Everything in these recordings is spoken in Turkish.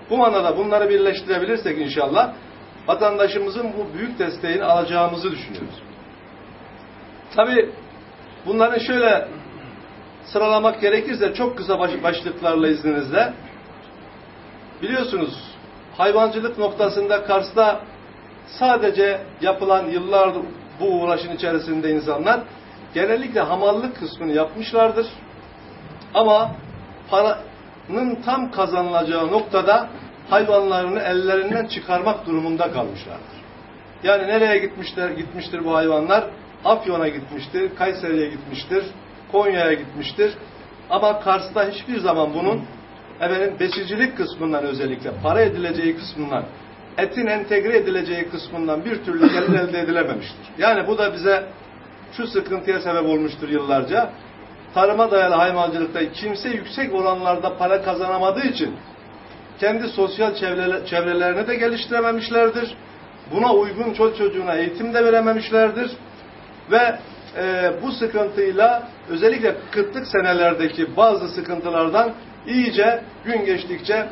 Bu manada bunları birleştirebilirsek inşallah vatandaşımızın bu büyük desteğini alacağımızı düşünüyoruz. Tabii bunları şöyle sıralamak gerekirse çok kısa başlıklarla izninizle, biliyorsunuz hayvancılık noktasında Kars'ta sadece yapılan yıllardır bu uğraşın içerisinde insanlar genellikle hamallık kısmını yapmışlardır. Ama paranın tam kazanılacağı noktada hayvanlarını ellerinden çıkarmak durumunda kalmışlardır. Yani nereye gitmiştir bu hayvanlar? Afyon'a gitmiştir, Kayseri'ye gitmiştir, Konya'ya gitmiştir. Ama Kars'ta hiçbir zaman bunun besicilik kısmından, özellikle para edileceği kısmından, etin entegre edileceği kısmından bir türlü gelir elde edilememiştir. Yani bu da bize şu sıkıntıya sebep olmuştur yıllarca. Tarıma dayalı hayvancılıkta kimse yüksek oranlarda para kazanamadığı için kendi sosyal çevrelerini de geliştirememişlerdir. Buna uygun çocuğuna eğitim de verememişlerdir. Ve bu sıkıntıyla özellikle kıtlık senelerdeki bazı sıkıntılardan iyice gün geçtikçe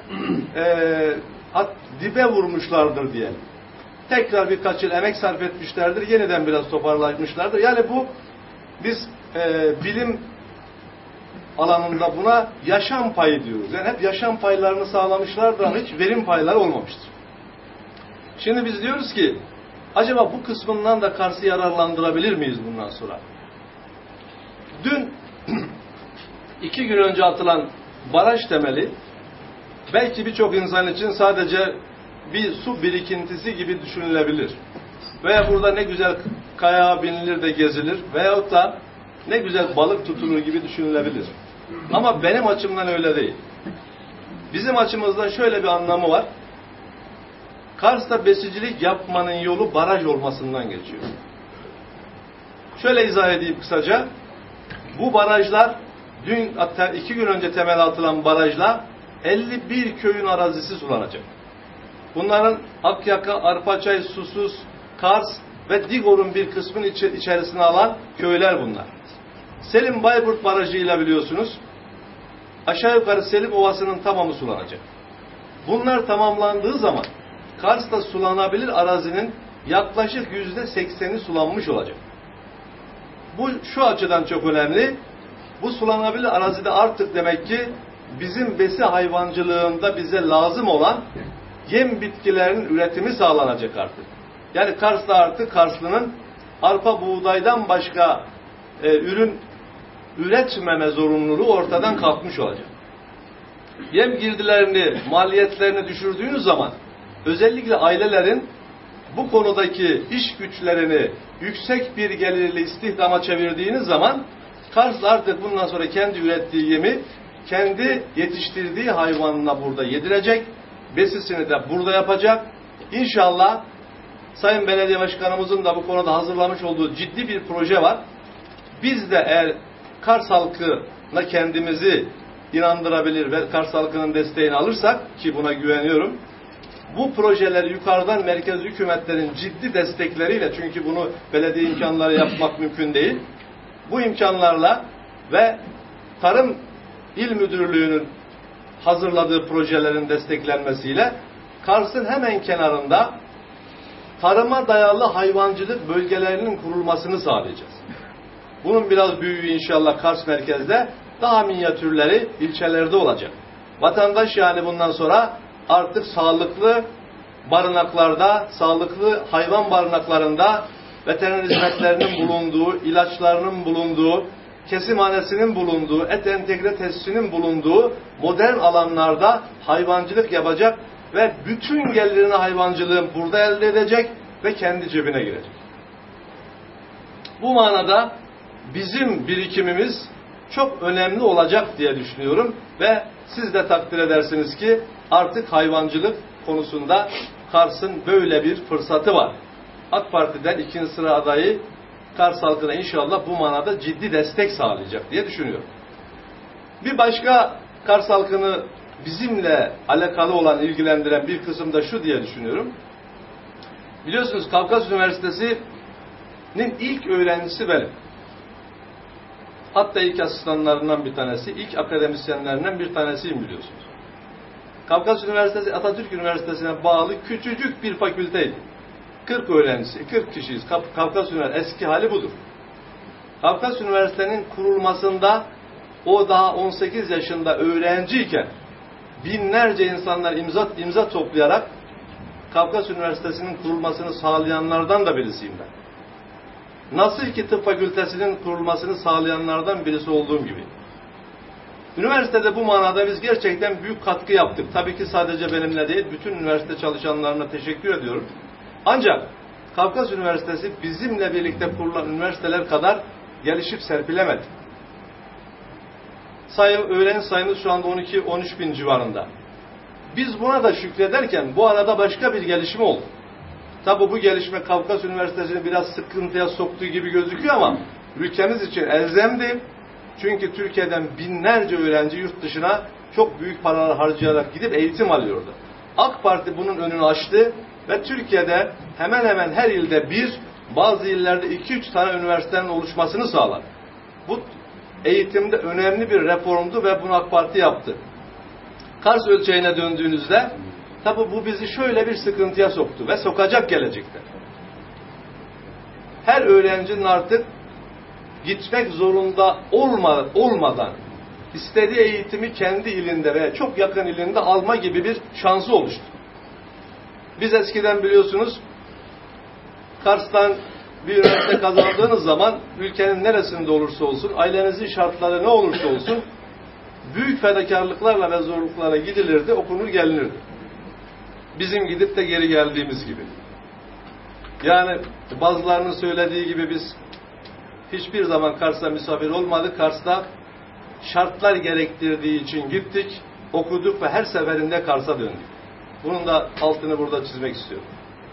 dibe vurmuşlardır diyelim. Tekrar birkaç yıl emek sarf etmişlerdir. Yeniden biraz toparlanmışlardır. Yani bu biz bilim alanında buna yaşam payı diyoruz. Yani hep yaşam paylarını sağlamışlardır ama hiç verim payları olmamıştır. Şimdi biz diyoruz ki acaba bu kısmından da Kars'ı yararlandırabilir miyiz bundan sonra? Dün 2 gün önce atılan baraj temeli belki birçok insan için sadece bir su birikintisi gibi düşünülebilir. Veya burada ne güzel kayağa binilir de gezilir veyahut da ne güzel balık tutulur gibi düşünülebilir. Ama benim açımdan öyle değil. Bizim açımızdan şöyle bir anlamı var. Kars'ta besicilik yapmanın yolu baraj olmasından geçiyor. Şöyle izah edeyim kısaca. Bu barajlar dün, hatta 2 gün önce temel atılan barajla 51 köyün arazisi sulanacak. Bunların Akyaka, Arpaçay, Susuz, Kars ve Digor'un bir kısmını içerisine alan köyler bunlar. Selim Bayburt barajıyla biliyorsunuz aşağı yukarı Selim Ovası'nın tamamı sulanacak. Bunlar tamamlandığı zaman Kars'ta sulanabilir arazinin yaklaşık %80'i sulanmış olacak. Bu şu açıdan çok önemli. Bu sulanabilir arazide artık demek ki bizim besi hayvancılığında bize lazım olan yem bitkilerinin üretimi sağlanacak artık. Yani Kars'ta artık Karslı'nın arpa buğdaydan başka ürün üretmeme zorunluluğu ortadan kalkmış olacak. Yem girdilerini, maliyetlerini düşürdüğünüz zaman özellikle ailelerin bu konudaki iş güçlerini yüksek bir gelirli istihdama çevirdiğiniz zaman Kars artık bundan sonra kendi ürettiği yemi kendi yetiştirdiği hayvanına burada yedirecek, besisini de burada yapacak. İnşallah Sayın Belediye Başkanımızın da bu konuda hazırlamış olduğu ciddi bir proje var. Biz de eğer Kars halkına kendimizi inandırabilir ve Kars halkının desteğini alırsak, ki buna güveniyorum, bu projeleri yukarıdan merkez hükümetlerin ciddi destekleriyle, çünkü bunu belediye imkanları yapmak mümkün değil, bu imkanlarla ve Tarım İl Müdürlüğü'nün hazırladığı projelerin desteklenmesiyle Kars'ın hemen kenarında tarıma dayalı hayvancılık bölgelerinin kurulmasını sağlayacağız. Bunun biraz büyüğü inşallah Kars merkezde, daha minyatürleri ilçelerde olacak. Vatandaş yani bundan sonra artık sağlıklı barınaklarda, sağlıklı hayvan barınaklarında veteriner hizmetlerinin bulunduğu, ilaçlarının bulunduğu, kesimhanesinin bulunduğu, et entegre tesisinin bulunduğu modern alanlarda hayvancılık yapacak ve bütün gelirini hayvancılığın burada elde edecek ve kendi cebine girecek. Bu manada bizim birikimimiz çok önemli olacak diye düşünüyorum ve siz de takdir edersiniz ki artık hayvancılık konusunda Kars'ın böyle bir fırsatı var. AK Parti'den 2. sıra adayı Kars halkına inşallah bu manada ciddi destek sağlayacak diye düşünüyorum. Bir başka Kars halkını bizimle alakalı olan, ilgilendiren bir kısım da şu diye düşünüyorum. Biliyorsunuz Kafkas Üniversitesi'nin ilk öğrencisi benim. Hatta ilk asistanlarından bir tanesi, ilk akademisyenlerinden bir tanesiyim biliyorsunuz. Kafkas Üniversitesi Atatürk Üniversitesi'ne bağlı küçücük bir fakülteydi. 40 öğrencisi, 40 kişiyiz. Kafkas Üniversitesi eski hali budur. Kafkas Üniversitesi'nin kurulmasında o daha 18 yaşında öğrenciyken binlerce insanlar imza toplayarak Kafkas Üniversitesi'nin kurulmasını sağlayanlardan da birisiyim ben. Nasıl ki tıp fakültesinin kurulmasını sağlayanlardan birisi olduğum gibi. Üniversitede bu manada biz gerçekten büyük katkı yaptık. Tabii ki sadece benimle değil, bütün üniversite çalışanlarına teşekkür ediyorum. Ancak Kafkas Üniversitesi bizimle birlikte kurulan üniversiteler kadar gelişip serpilemedi. Öğrenci sayımız şu anda 12-13 bin civarında. Biz buna da şükrederken bu arada başka bir gelişme oldu. Tabi bu gelişme Kafkas Üniversitesi'ni biraz sıkıntıya soktuğu gibi gözüküyor ama ülkemiz için elzemdi. Çünkü Türkiye'den binlerce öğrenci yurt dışına çok büyük paralar harcayarak gidip eğitim alıyordu. AK Parti bunun önünü açtı ve Türkiye'de hemen hemen her ilde bazı illerde 2-3 tane üniversitenin oluşmasını sağladı. Bu eğitimde önemli bir reformdu ve bunu AK Parti yaptı. Kars ölçeğine döndüğünüzde tabi bu bizi şöyle bir sıkıntıya soktu ve sokacak gelecekte. Her öğrencinin artık gitmek zorunda olmadan istediği eğitimi kendi ilinde veya çok yakın ilinde alma gibi bir şansı oluştu. Biz eskiden biliyorsunuz Kars'tan bir üniversite kazandığınız zaman ülkenin neresinde olursa olsun, ailenizin şartları ne olursa olsun büyük fedakarlıklarla ve zorluklara gidilirdi, okunur gelinirdi. Bizim gidip de geri geldiğimiz gibi. Yani bazılarının söylediği gibi biz hiçbir zaman Kars'ta misafir olmadık. Kars'ta şartlar gerektirdiği için gittik, okuduk ve her seferinde Kars'a döndük. Bunun da altını burada çizmek istiyorum.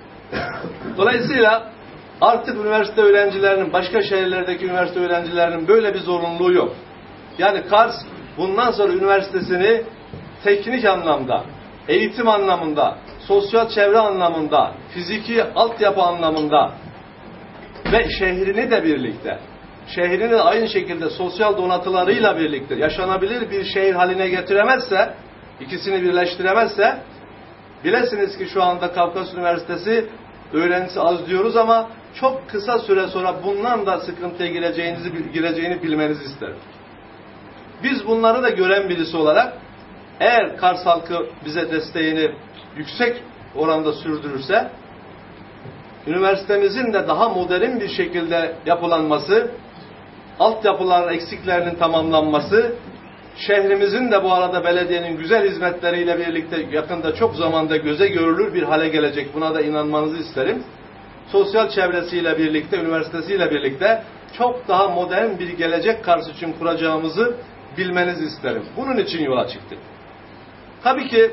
Dolayısıyla artık üniversite öğrencilerinin, başka şehirlerdeki üniversite öğrencilerinin böyle bir zorunluluğu yok. Yani Kars bundan sonra üniversitesini teknik anlamda, eğitim anlamında, sosyal çevre anlamında, fiziki altyapı anlamında ve şehrini de birlikte, şehrini de aynı şekilde sosyal donatılarıyla birlikte yaşanabilir bir şehir haline getiremezse, ikisini birleştiremezse, bilesiniz ki şu anda Kafkas Üniversitesi öğrencisi az diyoruz ama çok kısa süre sonra bundan da sıkıntıya gireceğini bilmenizi isterim. Biz bunları da gören birisi olarak eğer Kars halkı bize desteğini yüksek oranda sürdürürse üniversitemizin de daha modern bir şekilde yapılanması, altyapıların eksiklerinin tamamlanması, şehrimizin de bu arada belediyenin güzel hizmetleriyle birlikte yakında çok zamanda göze görülür bir hale gelecek. Buna da inanmanızı isterim. Sosyal çevresiyle birlikte, üniversitesiyle birlikte çok daha modern bir gelecek Kars için kuracağımızı bilmenizi isterim. Bunun için yola çıktık. Tabii ki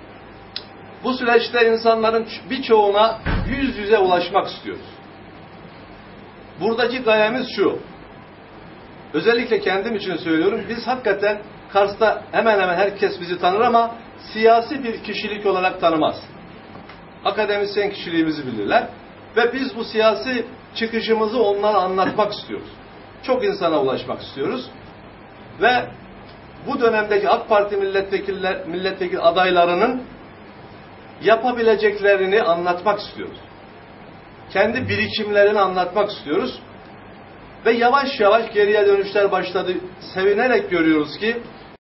bu süreçte insanların birçoğuna yüz yüze ulaşmak istiyoruz. Buradaki gayemiz şu. Özellikle kendim için söylüyorum. Biz hakikaten Kars'ta hemen hemen herkes bizi tanır ama siyasi bir kişilik olarak tanımaz. Akademisyen kişiliğimizi bilirler. Ve biz bu siyasi çıkışımızı onlara anlatmak istiyoruz. Çok insana ulaşmak istiyoruz. Ve bu dönemdeki AK Parti milletvekili adaylarının yapabileceklerini anlatmak istiyoruz. Kendi birikimlerini anlatmak istiyoruz. Ve yavaş yavaş geriye dönüşler başladı. Sevinerek görüyoruz ki